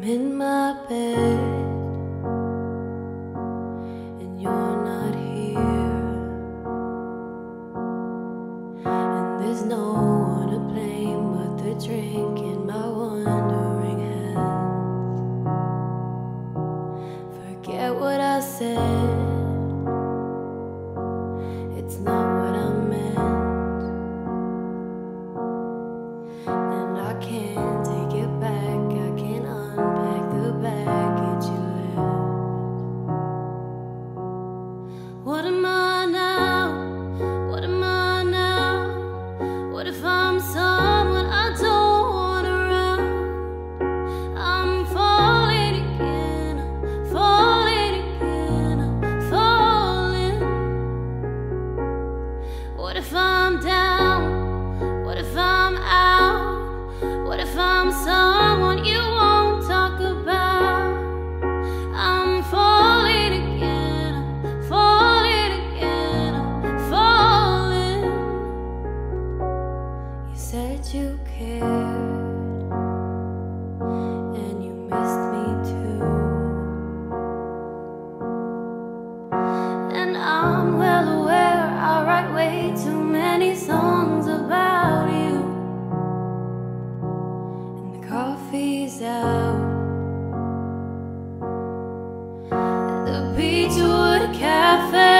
in my bed and you're not here, and there's no one to blame but the drink in my wandering hands. Forget what I said, it's not what I meant, and I can't take it back. I can't unpack the baggage you left. What am I now? What am I now? What if I'm someone I don't want around? I'm falling again, I'm falling again, I'm falling. What if I'm down? What if I'm out? What if I'm someone you won't talk about? I'm falling again, I'm falling again, I'm falling. You said you cared, and you missed me too, and I'm well aware I write way too many songs about you. Coffee's out, the Beechwood Cafe.